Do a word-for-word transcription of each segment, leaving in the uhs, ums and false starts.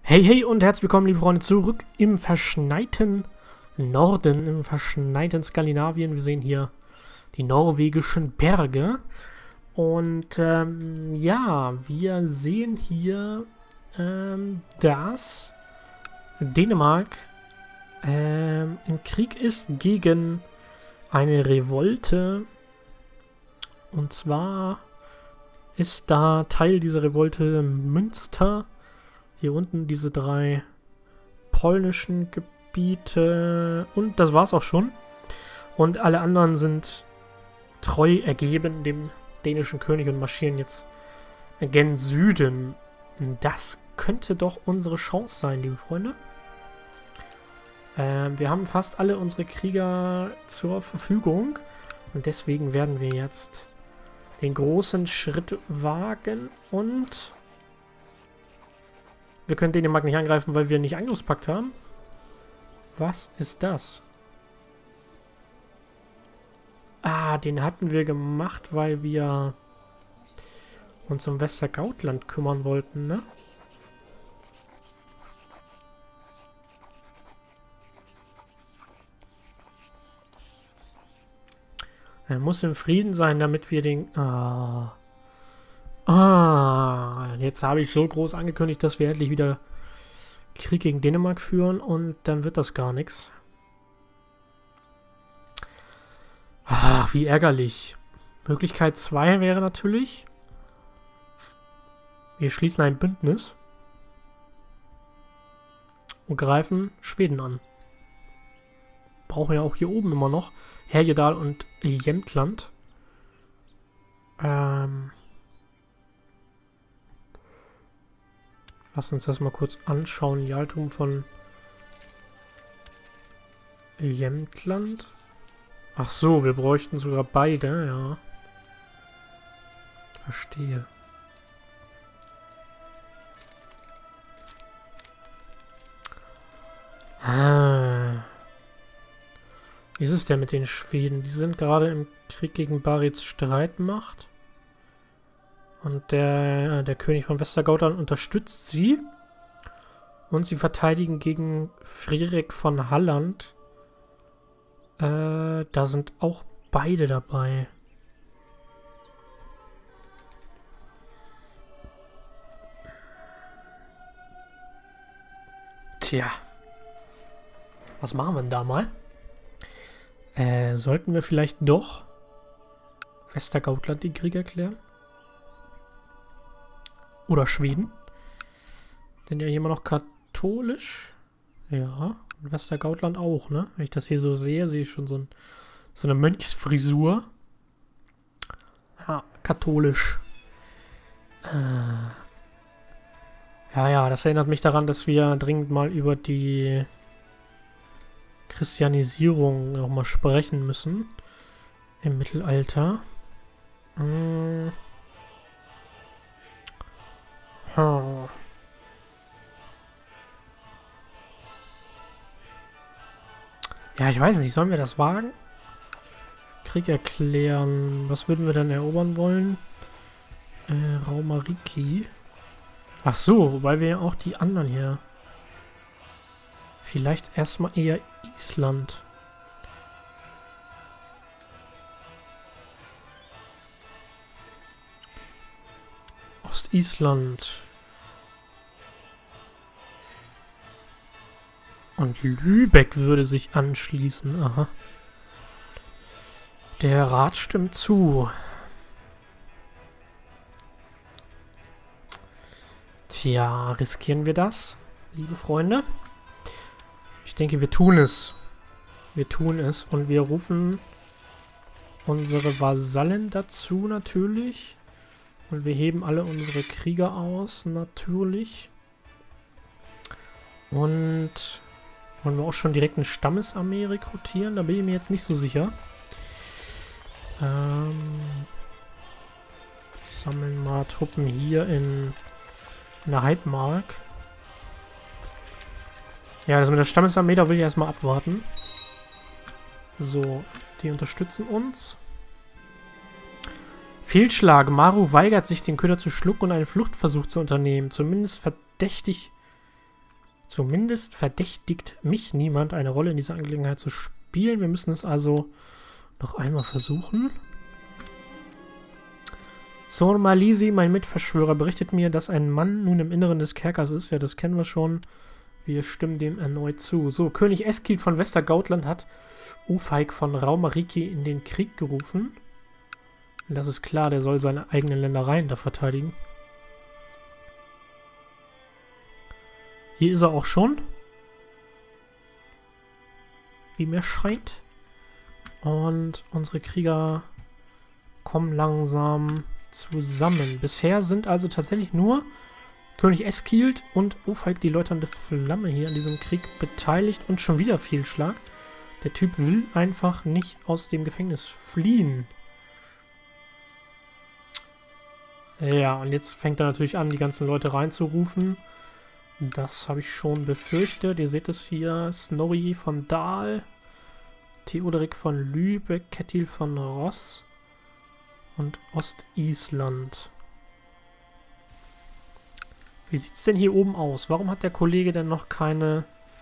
Hey, hey und herzlich willkommen, liebe Freunde, zurück im verschneiten Norden, im verschneiten Skandinavien. Wir sehen hier die norwegischen Berge. Und ähm, ja, wir sehen hier, ähm, dass Dänemark ähm, im Krieg ist gegen eine Revolte. Und zwar ist da Teil dieser Revolte Münster. Hier unten diese drei polnischen Gebiete. Und das war's auch schon. Und alle anderen sind treu ergeben dem dänischen König und marschieren jetzt gen Süden. Das könnte doch unsere Chance sein, liebe Freunde. Ähm, wir haben fast alle unsere Krieger zur Verfügung. Und deswegen werden wir jetzt den großen Schritt wagen und... Wir können Dänemark nicht angreifen, weil wir nicht Angriffspakt haben. Was ist das? Ah, den hatten wir gemacht, weil wir uns um Westergautland kümmern wollten, ne? Er muss im Frieden sein, damit wir den... Ah... Ah, jetzt habe ich so groß angekündigt, dass wir endlich wieder Krieg gegen Dänemark führen und dann wird das gar nichts. Ach, wie ärgerlich. Möglichkeit zwei wäre natürlich, wir schließen ein Bündnis und greifen Schweden an. Brauchen ja auch hier oben immer noch Härjedal und Jämtland. Ähm... Lass uns das mal kurz anschauen. Jarltum von Jämtland. Ach so, wir bräuchten sogar beide, ja. Verstehe. Ah. Wie ist es denn mit den Schweden? Die sind gerade im Krieg gegen Barits Streitmacht. Und der, der König von Westergautland unterstützt sie. Und sie verteidigen gegen Friedrich von Halland. Äh, da sind auch beide dabei. Tja. Was machen wir denn da mal? Äh, sollten wir vielleicht doch Westergautland den Krieg erklären? Oder Schweden. Denn ja hier immer noch katholisch. Ja. Und Westergautland auch, ne? Wenn ich das hier so sehe, sehe ich schon so, ein, so eine Mönchsfrisur. Ja, katholisch. Äh. Ja, ja, das erinnert mich daran, dass wir dringend mal über die Christianisierung nochmal sprechen müssen. Im Mittelalter. Hm. Hm. Ja, ich weiß nicht. Sollen wir das wagen? Krieg erklären. Was würden wir dann erobern wollen? Äh, Raumariki. Ach so, wobei wir ja auch die anderen hier... Vielleicht erstmal eher Island. Island. Und Lübeck würde sich anschließen. Aha. Der Rat stimmt zu. Tja, riskieren wir das, liebe Freunde? Ich denke, wir tun es. Wir tun es und wir rufen unsere Vasallen dazu natürlich. Und wir heben alle unsere Krieger aus, natürlich. Und wollen wir auch schon direkt eine Stammesarmee rekrutieren? Da bin ich mir jetzt nicht so sicher. Ähm, sammeln mal Truppen hier in, in der Heidmark. Ja, das mit der Stammesarmee, da will ich erstmal abwarten. So, die unterstützen uns. Fehlschlag. Maru weigert sich, den Köder zu schlucken und einen Fluchtversuch zu unternehmen. Zumindest verdächtig Zumindest verdächtigt mich niemand, eine Rolle in dieser Angelegenheit zu spielen. Wir müssen es also noch einmal versuchen. Sor Malisi, mein Mitverschwörer, berichtet mir, dass ein Mann nun im Inneren des Kerkers ist. Ja, das kennen wir schon. Wir stimmen dem erneut zu. So, König Eskild von Westergautland hat Ufeig von Raumariki in den Krieg gerufen. Das ist klar, der soll seine eigenen Ländereien da verteidigen. Hier ist er auch schon. Wie mir scheint. Und unsere Krieger kommen langsam zusammen. Bisher sind also tatsächlich nur König Eskild und Ufeig, die läuternde Flamme, hier an diesem Krieg beteiligt. Und schon wieder Fehlschlag. Der Typ will einfach nicht aus dem Gefängnis fliehen. Ja, und jetzt fängt er natürlich an, die ganzen Leute reinzurufen. Das habe ich schon befürchtet. Ihr seht es hier. Snorri von Dahl, Theoderik von Lübeck, Kettil von Ross und Ostisland. Wie sieht es denn hier oben aus? Warum hat der Kollege denn noch keine,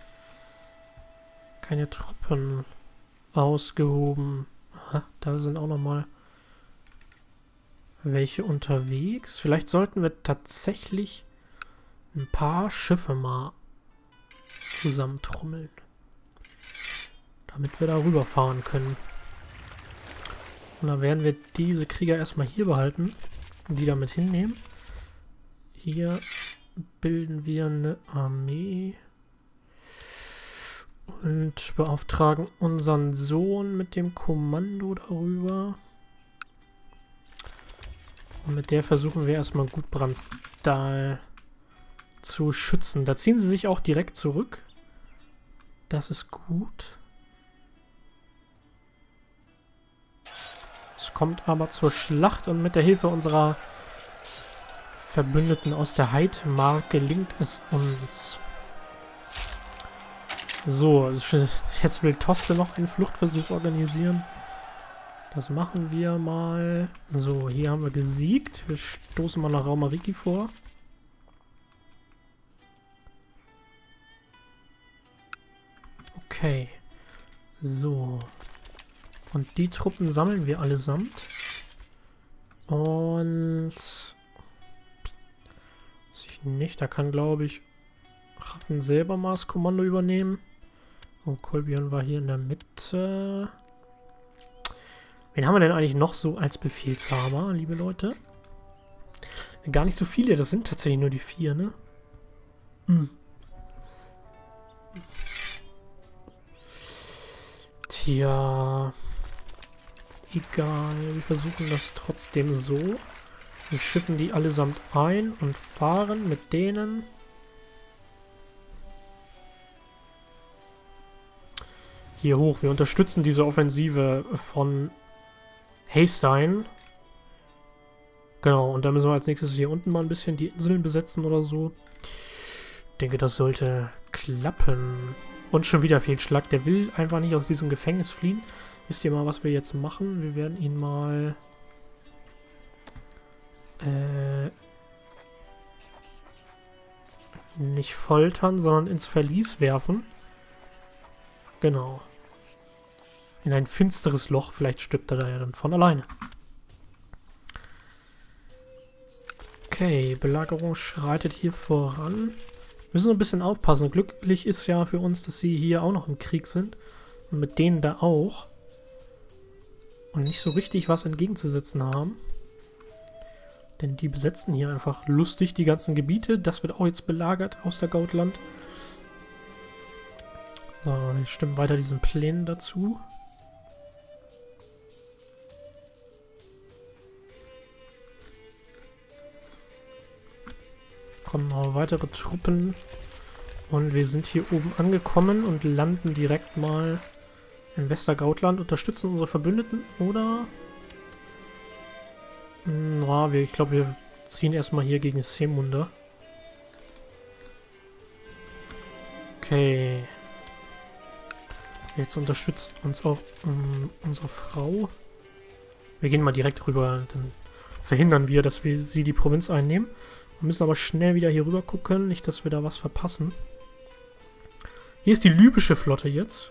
keine Truppen ausgehoben? Aha, da sind auch nochmal welche unterwegs. Vielleicht sollten wir tatsächlich ein paar Schiffe mal zusammentrommeln, damit wir da rüberfahren können. Und dann werden wir diese Krieger erstmal hier behalten und die damit hinnehmen. Hier bilden wir eine Armee und beauftragen unseren Sohn mit dem Kommando darüber. Und mit der versuchen wir erstmal Gudbrandsdal zu schützen. Da ziehen sie sich auch direkt zurück. Das ist gut. Es kommt aber zur Schlacht und mit der Hilfe unserer Verbündeten aus der Heidmark gelingt es uns. So, jetzt will Toste noch einen Fluchtversuch organisieren. Das machen wir mal. So, hier haben wir gesiegt. Wir stoßen mal nach Raumariki vor. Okay. So. Und die Truppen sammeln wir allesamt. Und... ich nicht. Da kann, glaube ich, Raffen selber mal das Kommando übernehmen. Oh, Kolbjörn war hier in der Mitte. Wen haben wir denn eigentlich noch so als Befehlshaber, liebe Leute? Gar nicht so viele. Das sind tatsächlich nur die vier, ne? Hm. Tja. Egal. Wir versuchen das trotzdem so. Wir schiffen die allesamt ein und fahren mit denen hier hoch. Wir unterstützen diese Offensive von Haystein. Genau, und da müssen wir als nächstes hier unten mal ein bisschen die Inseln besetzen oder so. Ich denke, das sollte klappen. Und schon wieder Fehlschlag. Der will einfach nicht aus diesem Gefängnis fliehen. Wisst ihr mal, was wir jetzt machen? Wir werden ihn mal... Äh, nicht foltern, sondern ins Verlies werfen. Genau. In ein finsteres Loch. Vielleicht stirbt er da ja dann von alleine. Okay, Belagerung schreitet hier voran. Wir müssen ein bisschen aufpassen. Glücklich ist ja für uns, dass sie hier auch noch im Krieg sind. Und mit denen da auch. Und nicht so richtig was entgegenzusetzen haben. Denn die besetzen hier einfach lustig die ganzen Gebiete. Das wird auch jetzt belagert aus der Gautland. So, wir stimmen weiter diesen Plänen dazu. Kommen noch weitere Truppen. Und wir sind hier oben angekommen und landen direkt mal in Westergautland. Unterstützen unsere Verbündeten oder... Na, wir, ich glaube, wir ziehen erstmal hier gegen Seemunda. Okay. Jetzt unterstützt uns auch um, unsere Frau. Wir gehen mal direkt rüber, dann verhindern wir, dass wir sie die Provinz einnehmen. Wir müssen aber schnell wieder hier rüber gucken, nicht, dass wir da was verpassen. Hier ist die libysche Flotte jetzt.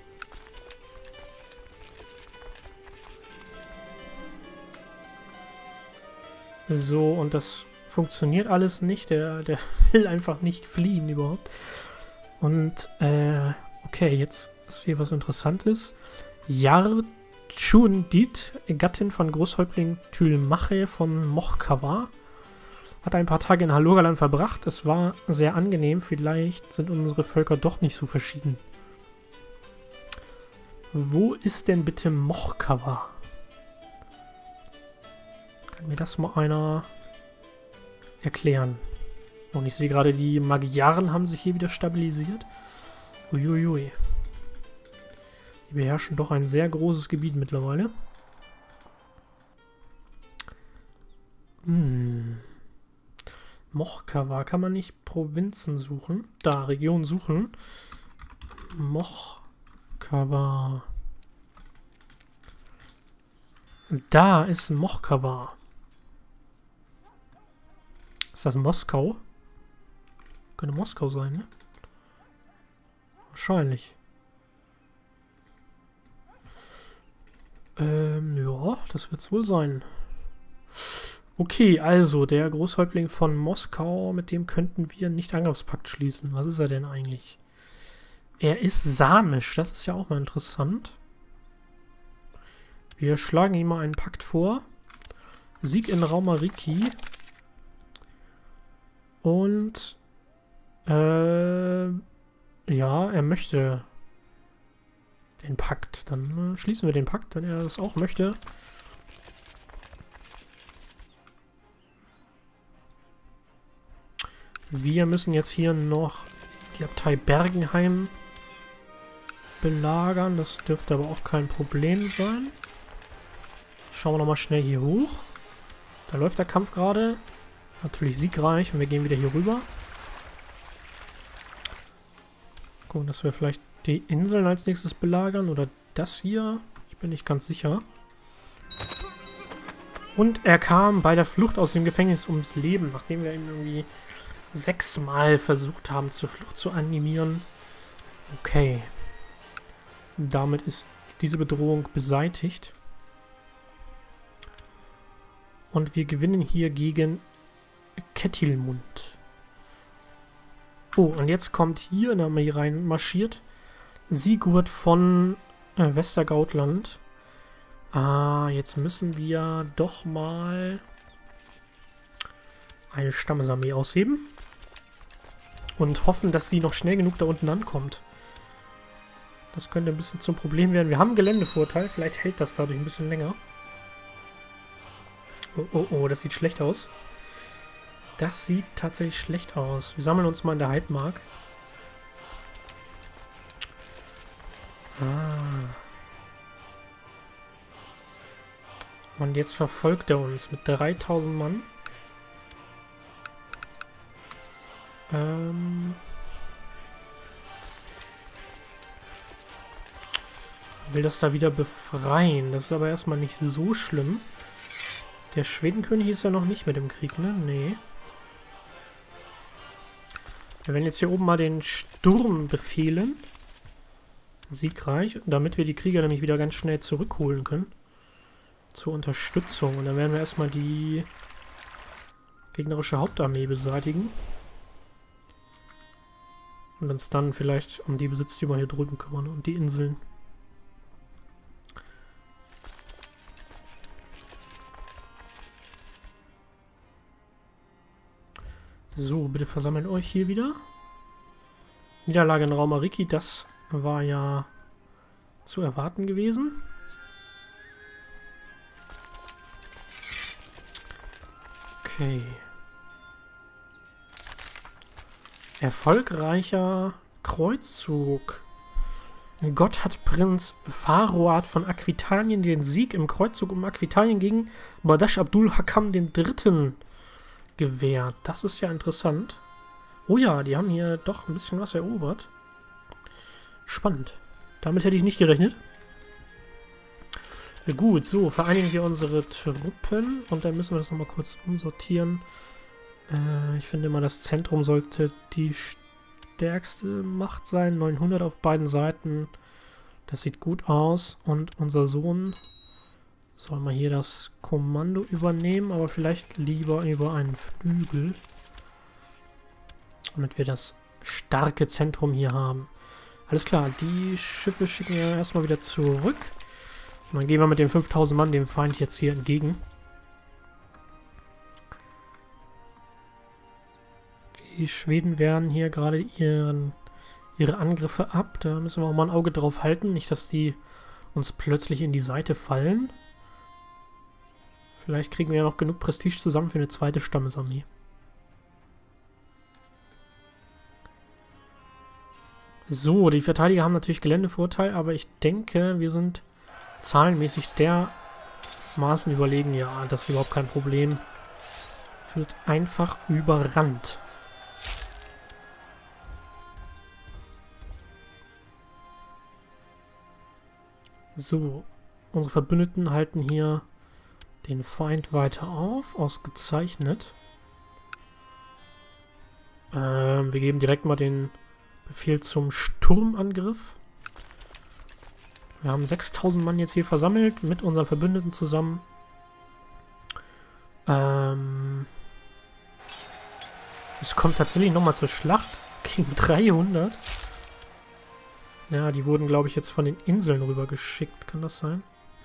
So, und das funktioniert alles nicht. Der, der will einfach nicht fliehen überhaupt. Und, äh, okay, jetzt ist hier was Interessantes. Yarchundit, Gattin von Großhäuptling Tylmache von Mochkava, hat ein paar Tage in Halogaland verbracht. Es war sehr angenehm. Vielleicht sind unsere Völker doch nicht so verschieden. Wo ist denn bitte Mochkava? Kann mir das mal einer erklären? Und ich sehe gerade, die Magyaren haben sich hier wieder stabilisiert. Uiuiui. Die beherrschen doch ein sehr großes Gebiet mittlerweile. Hm. Mochkava. Kann man nicht Provinzen suchen? Da, Region suchen. Mochkava. Da ist Mochkava. Ist das Moskau? Könnte Moskau sein, ne? Wahrscheinlich. Ähm, ja, das wird's wohl sein. Okay, also der Großhäuptling von Moskau, mit dem könnten wir nicht Angriffspakt schließen. Was ist er denn eigentlich? Er ist samisch, das ist ja auch mal interessant. Wir schlagen ihm mal einen Pakt vor. Sieg in Raumariki. Und äh, ja, er möchte den Pakt. Dann äh, schließen wir den Pakt, wenn er das auch möchte. Wir müssen jetzt hier noch die Abtei Bergenheim belagern. Das dürfte aber auch kein Problem sein. Schauen wir nochmal schnell hier hoch. Da läuft der Kampf gerade. Natürlich siegreich und wir gehen wieder hier rüber. Gucken, dass wir vielleicht die Inseln als nächstes belagern oder das hier. Ich bin nicht ganz sicher. Und er kam bei der Flucht aus dem Gefängnis ums Leben, nachdem wir ihn irgendwie sechsmal versucht haben, zur Flucht zu animieren. Okay. Damit ist diese Bedrohung beseitigt. Und wir gewinnen hier gegen Kettilmund. Oh, und jetzt kommt hier in der Armee rein marschiert Sigurd von äh, Westergautland. Ah, jetzt müssen wir doch mal eine Stammesarmee ausheben. Und hoffen, dass sie noch schnell genug da unten ankommt. Das könnte ein bisschen zum Problem werden. Wir haben einen Geländevorteil. Vielleicht hält das dadurch ein bisschen länger. Oh, oh, oh, das sieht schlecht aus. Das sieht tatsächlich schlecht aus. Wir sammeln uns mal in der Heidmark. Ah. Und jetzt verfolgt er uns mit dreitausend Mann. Ähm... will das da wieder befreien. Das ist aber erstmal nicht so schlimm. Der Schwedenkönig ist ja noch nicht mit im Krieg, ne? Nee. Wir werden jetzt hier oben mal den Sturm befehlen. Siegreich. Damit wir die Krieger nämlich wieder ganz schnell zurückholen können. Zur Unterstützung. Und dann werden wir erstmal die gegnerische Hauptarmee beseitigen. Und uns dann vielleicht um die Besitztümer hier drüben kümmern und die Inseln. So, bitte versammelt euch hier wieder. Niederlage in Raumariki, das war ja zu erwarten gewesen. Okay. Erfolgreicher Kreuzzug. Gott hat Prinz Faroad von Aquitanien den Sieg im Kreuzzug um Aquitanien gegen Badasch Abdul Hakam den Dritten gewährt. Das ist ja interessant. Oh ja, die haben hier doch ein bisschen was erobert. Spannend. Damit hätte ich nicht gerechnet. Ja, gut, so, vereinigen wir unsere Truppen und dann müssen wir das nochmal kurz umsortieren. Äh, ich finde mal, das Zentrum sollte die stärkste Macht sein. neunhundert auf beiden Seiten. Das sieht gut aus. Und unser Sohn soll mal hier das Kommando übernehmen, aber vielleicht lieber über einen Flügel. Damit wir das starke Zentrum hier haben. Alles klar, die Schiffe schicken wir erstmal wieder zurück. Und dann gehen wir mit den fünftausend Mann dem Feind jetzt hier entgegen. Die Schweden wehren hier gerade ihren, ihre Angriffe ab. Da müssen wir auch mal ein Auge drauf halten. Nicht, dass die uns plötzlich in die Seite fallen. Vielleicht kriegen wir ja noch genug Prestige zusammen für eine zweite Stammesarmee. So, die Verteidiger haben natürlich Geländevorteil, aber ich denke, wir sind zahlenmäßig dermaßen überlegen. Ja, das ist überhaupt kein Problem. Wird einfach überrannt. So, unsere Verbündeten halten hier den Feind weiter auf. Ausgezeichnet. Ähm, wir geben direkt mal den Befehl zum Sturmangriff. Wir haben sechstausend Mann jetzt hier versammelt, mit unseren Verbündeten zusammen. Ähm, es kommt tatsächlich nochmal zur Schlacht gegen dreihundert. Ja, die wurden, glaube ich, jetzt von den Inseln rüber geschickt. Kann das sein?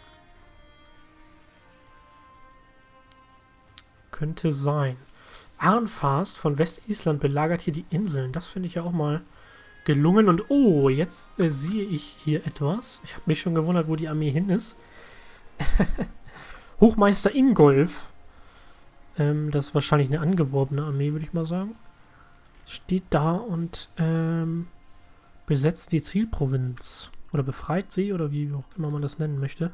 Könnte sein. Arnfast von Westisland belagert hier die Inseln. Das finde ich ja auch mal gelungen. Und oh, jetzt äh, sehe ich hier etwas. Ich habe mich schon gewundert, wo die Armee hin ist. Hochmeister Ingolf. Ähm, das ist wahrscheinlich eine angeworbene Armee, würde ich mal sagen. Steht da und ähm, besetzt die Zielprovinz. Oder befreit sie, oder wie auch immer man das nennen möchte.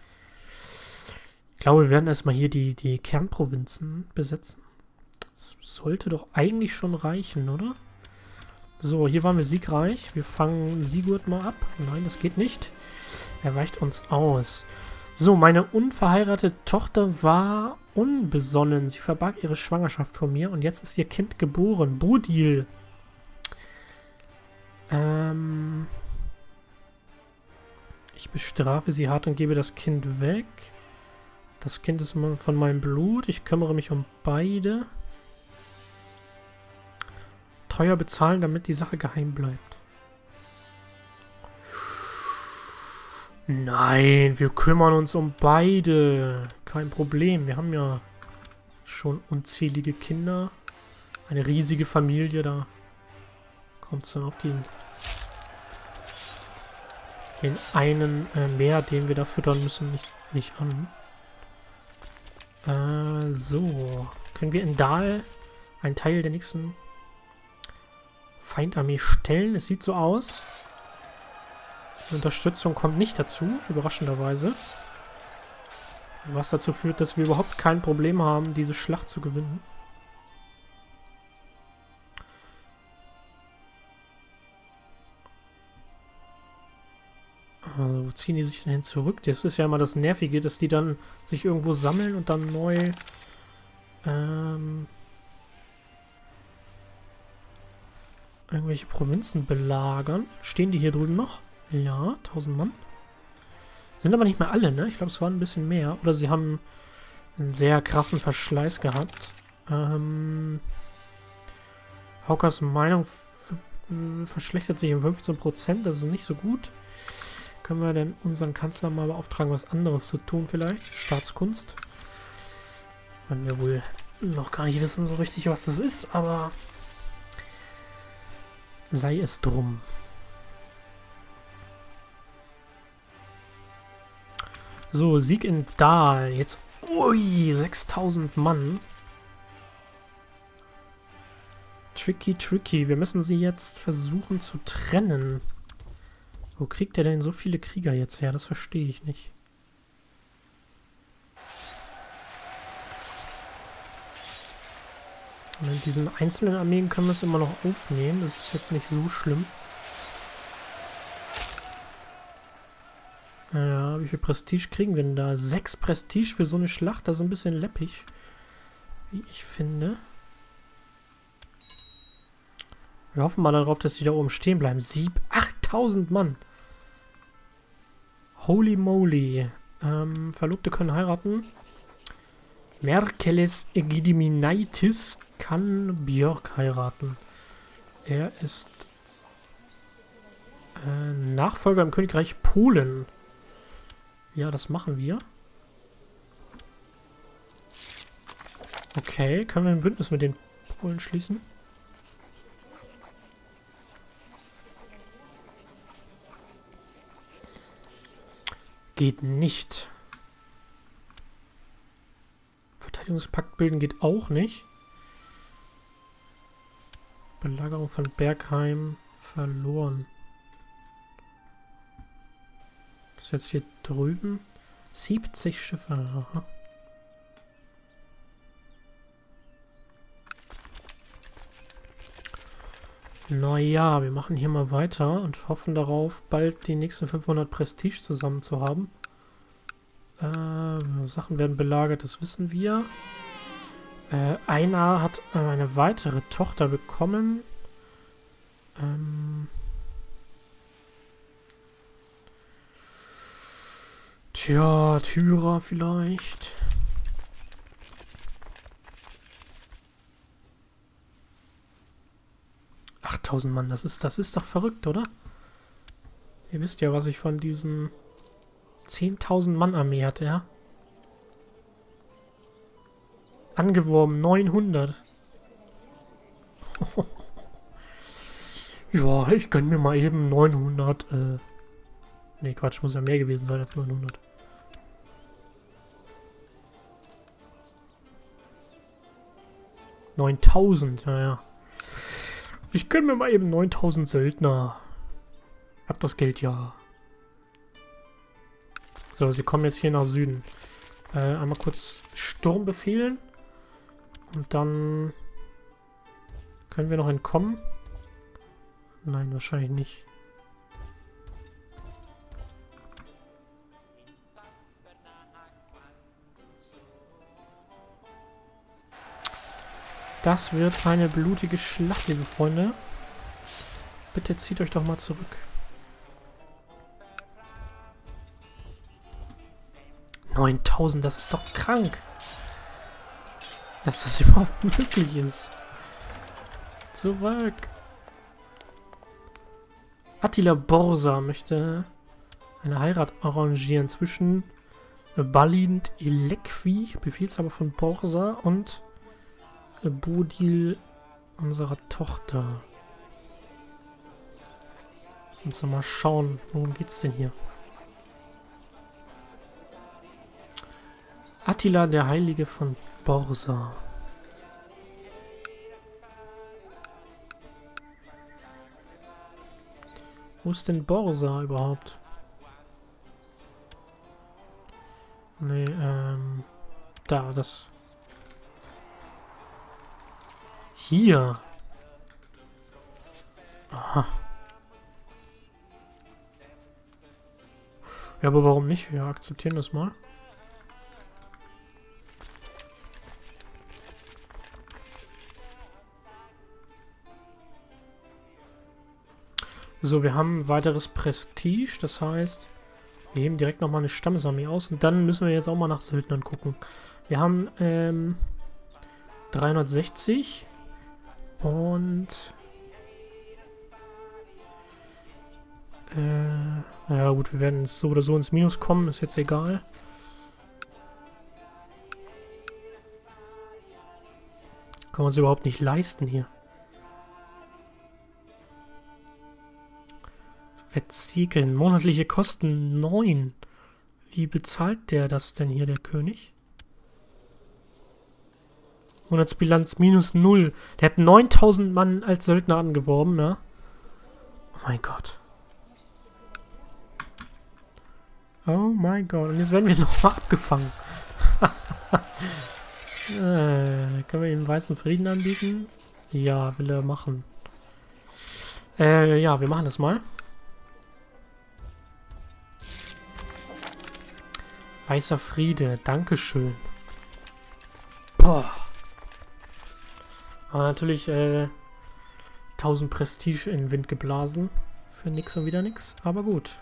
Ich glaube, wir werden erstmal hier die, die Kernprovinzen besetzen. Das sollte doch eigentlich schon reichen, oder? So, hier waren wir siegreich. Wir fangen Sigurd mal ab. Nein, das geht nicht. Er weicht uns aus. So, meine unverheiratete Tochter war unbesonnen. Sie verbarg ihre Schwangerschaft vor mir und jetzt ist ihr Kind geboren. Bodil. Ähm... Ich bestrafe sie hart und gebe das Kind weg. Das Kind ist von meinem Blut. Ich kümmere mich um beide. Teuer bezahlen, damit die Sache geheim bleibt. Nein, wir kümmern uns um beide. Kein Problem. Wir haben ja schon unzählige Kinder. Eine riesige Familie. Da kommt es dann auf den, den einen äh, mehr, den wir da füttern müssen, nicht, nicht an. Äh, so. Können wir in Dahl einen Teil der nächsten Feindarmee stellen? Es sieht so aus. Die Unterstützung kommt nicht dazu, überraschenderweise. Was dazu führt, dass wir überhaupt kein Problem haben, diese Schlacht zu gewinnen. Also, wo ziehen die sich denn hin zurück? Das ist ja immer das Nervige, dass die dann sich irgendwo sammeln und dann neu ähm, irgendwelche Provinzen belagern. Stehen die hier drüben noch? Ja, tausend Mann. Sind aber nicht mehr alle, ne? Ich glaube, es waren ein bisschen mehr. Oder sie haben einen sehr krassen Verschleiß gehabt. Ähm, Haukers Meinung verschlechtert sich um fünfzehn Prozent, also nicht so gut. Können wir denn unseren Kanzler mal beauftragen, was anderes zu tun vielleicht? Staatskunst. Wenn wir wohl noch gar nicht wissen so richtig, was das ist, aber sei es drum. So, Sieg in Dahl. Jetzt, ui, sechstausend Mann. Tricky, tricky. Wir müssen sie jetzt versuchen zu trennen. Wo kriegt er denn so viele Krieger jetzt her? Das verstehe ich nicht. Und mit diesen einzelnen Armeen können wir es immer noch aufnehmen. Das ist jetzt nicht so schlimm. Naja, wie viel Prestige kriegen wir denn da? Sechs Prestige für so eine Schlacht? Das ist ein bisschen läppig, wie ich finde. Wir hoffen mal darauf, dass die da oben stehen bleiben. Sieb, achttausend Mann. Holy moly. Ähm, Verlobte können heiraten. Merkeles Egidiminaitis kann Björk heiraten. Er ist äh, Nachfolger im Königreich Polen. Ja, das machen wir. Okay, können wir ein Bündnis mit den Polen schließen? Geht nicht. Verteidigungspakt bilden geht auch nicht. Belagerung von Bergheim verloren. Das ist jetzt hier drüben. siebzig Schiffe. Aha. Naja, wir machen hier mal weiter und hoffen darauf, bald die nächsten fünfhundert Prestige zusammen zu haben. Äh, Sachen werden belagert, das wissen wir. Äh, einer hat äh, eine weitere Tochter bekommen. Ähm Tja, Tyra vielleicht. achttausend Mann, das ist, das ist doch verrückt, oder? Ihr wisst ja, was ich von diesen zehntausend Mann Armee hatte, ja? Angeworben, neunhundert. Ja, ich gönn mir mal eben neunhundert. Äh ne, Quatsch, muss ja mehr gewesen sein als neunhundert. neuntausend, naja. Ich gönn mir mal eben neuntausend Söldner. Hab das Geld ja. So, sie kommen jetzt hier nach Süden. Äh, einmal kurz Sturm befehlen. Und dann können wir noch entkommen. Nein, wahrscheinlich nicht. Das wird eine blutige Schlacht, liebe Freunde. Bitte zieht euch doch mal zurück. neuntausend, das ist doch krank. Dass das überhaupt möglich ist. Zurück. Attila Borsa möchte eine Heirat arrangieren zwischen Balint Elekvi, Befehlshaber von Borsa, und Bodil, unserer Tochter. Lass uns mal schauen, worum geht's denn hier? Attila, der Heilige von Borsa. Wo ist denn Borsa überhaupt? Nee, ähm... Da, das... Hier. Aha. Ja, aber warum nicht? Wir akzeptieren das mal. So, wir haben weiteres Prestige, das heißt, wir heben direkt nochmal eine Stammesarmee aus und dann müssen wir jetzt auch mal nach Söldnern gucken. Wir haben ähm, dreihundertsechzig und äh, ja gut, wir werden so oder so ins Minus kommen, ist jetzt egal. Können wir uns überhaupt nicht leisten hier. Verziehen. Monatliche Kosten neun. Wie bezahlt der das denn hier, der König? Monatsbilanz minus null. Der hat neuntausend Mann als Söldner angeworben, ne? Oh mein Gott. Oh mein Gott. Und jetzt werden wir nochmal abgefangen. äh, können wir ihm weißen Frieden anbieten? Ja, will er machen. Äh, ja, wir machen das mal. Weißer Friede, Dankeschön. Boah. Aber natürlich, äh, tausend Prestige in den Wind geblasen. Für nix und wieder nix, aber gut.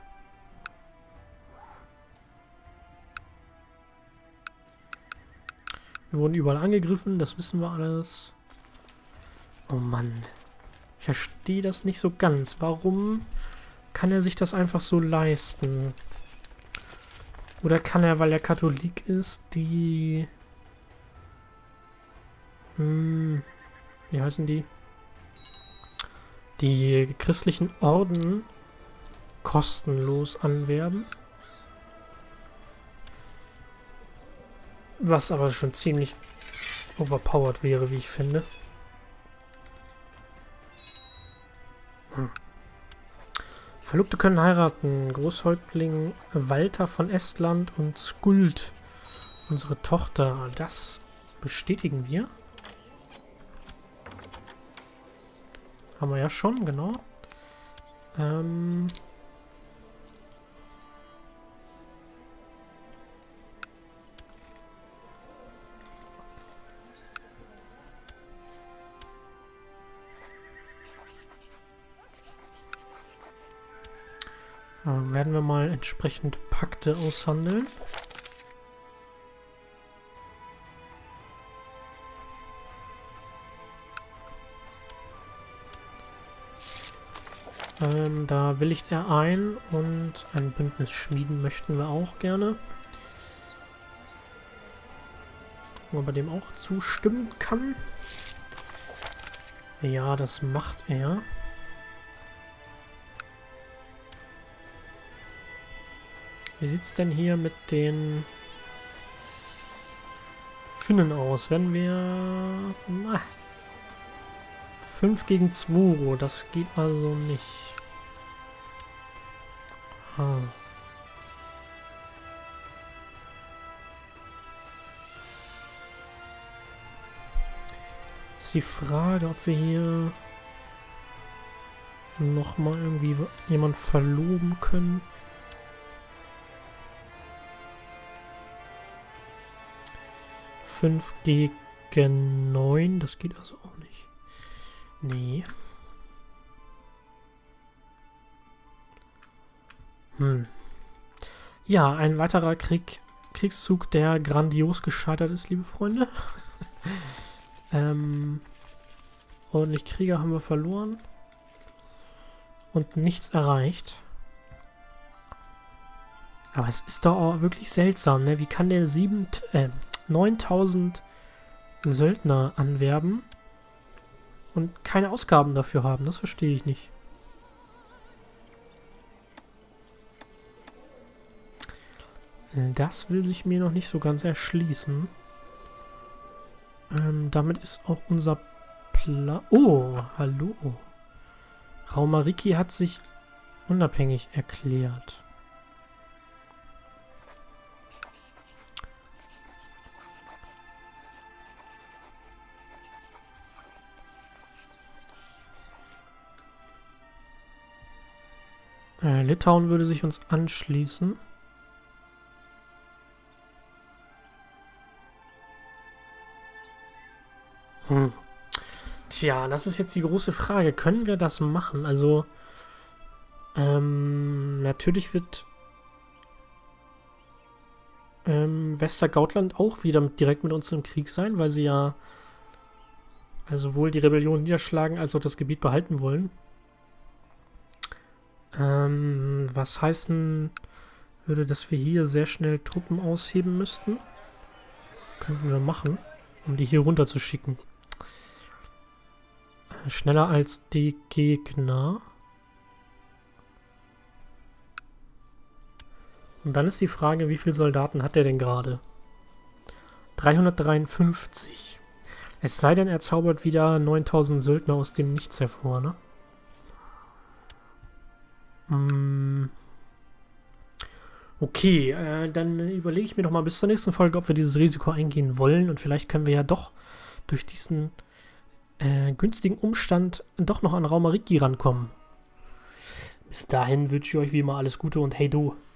Wir wurden überall angegriffen, das wissen wir alles. Oh Mann. Ich verstehe das nicht so ganz. Warum kann er sich das einfach so leisten? Oder kann er, weil er Katholik ist, die... Hm, wie heißen die? Die christlichen Orden kostenlos anwerben? Was aber schon ziemlich overpowered wäre, wie ich finde. Hm. Verlobte können heiraten. Großhäuptling Walter von Estland und Skuld, unsere Tochter. Das bestätigen wir. Haben wir ja schon, genau. Ähm... Äh, werden wir mal entsprechend Pakte aushandeln. Ähm, da willigt er ein und ein Bündnis schmieden möchten wir auch gerne. Ob er dem auch zustimmen kann. Ja, das macht er. Wie sieht's denn hier mit den Finnen aus? Wenn wir... Na, fünf gegen zwei, das geht also nicht. Ha. Ist die Frage, ob wir hier nochmal irgendwie jemand verloben können. fünf gegen neun, das geht also auch nicht. Nee. Hm. Ja, ein weiterer Krieg, Kriegszug, der grandios gescheitert ist, liebe Freunde. ähm, ordentlich Krieger haben wir verloren. Und nichts erreicht. Aber es ist doch auch wirklich seltsam, ne? Wie kann der sieben, äh, neuntausend Söldner anwerben und keine Ausgaben dafür haben? Das verstehe ich nicht. Das will sich mir noch nicht so ganz erschließen. Ähm, damit ist auch unser Plan... Oh, hallo. Raumariki hat sich unabhängig erklärt. Äh, Litauen würde sich uns anschließen. Hm. Tja, das ist jetzt die große Frage. Können wir das machen? Also, ähm, natürlich wird ähm, Westergautland auch wieder mit, direkt mit uns im Krieg sein, weil sie ja also sowohl die Rebellion niederschlagen, als auch das Gebiet behalten wollen. Ähm, was heißen würde, dass wir hier sehr schnell Truppen ausheben müssten? Könnten wir machen, um die hier runter zu schicken. Schneller als die Gegner. Und dann ist die Frage, wie viele Soldaten hat er denn gerade? dreihundertdreiundfünfzig. Es sei denn, er zaubert wieder neuntausend Söldner aus dem Nichts hervor, ne? Hm. Okay, äh, dann überlege ich mir noch mal bis zur nächsten Folge, ob wir dieses Risiko eingehen wollen. Und vielleicht können wir ja doch durch diesen äh, günstigen Umstand doch noch an Raumariki rankommen. Bis dahin wünsche ich euch wie immer alles Gute und hey du.